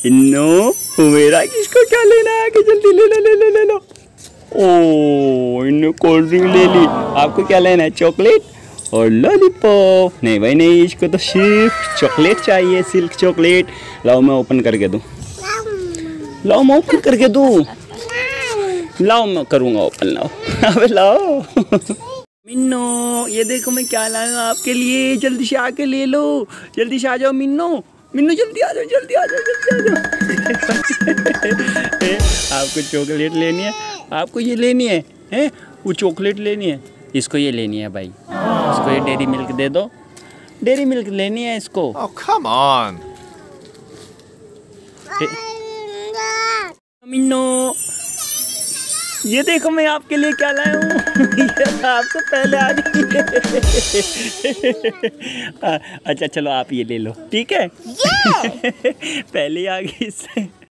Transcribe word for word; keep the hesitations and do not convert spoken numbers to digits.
इन्नो मेरा किसको क्या लेना है, आगे जल्दी ले लो ले लो ले लो। ओ इन्नो कोल्ड ड्रिंक ले ली। आपको क्या लेना है, चॉकलेट और लॉलीपॉप? नहीं भाई नहीं, इसको तो सिर्फ चॉकलेट चाहिए, सिल्क चॉकलेट। लाओ मैं ओपन करके दूँ, लाओ मैं ओपन करके दूँ, लाओ मैं करूँगा ओपन, लाओ अबे लाओ। मिन्नो ये देखो मैं क्या लाया हूँ आपके लिए, जल्दी से आके ले लो, जल्दी से आ जाओ मिन्नो, मिन्नो जल्दी आ जाओ जल्दी आ जाओ जल्दी आ जाओ। आपको चॉकलेट लेनी है, आपको ये लेनी है, हैं वो चॉकलेट लेनी है, इसको ये लेनी है भाई, इसको ये डेयरी मिल्क दे दो, डेयरी मिल्क लेनी है इसको। Oh, come on. मिन्नो ये देखो मैं आपके लिए क्या लाया हूँ। ये आपसे पहले आ गई। अच्छा चलो आप ये ले लो, ठीक है। पहले आ गई इससे।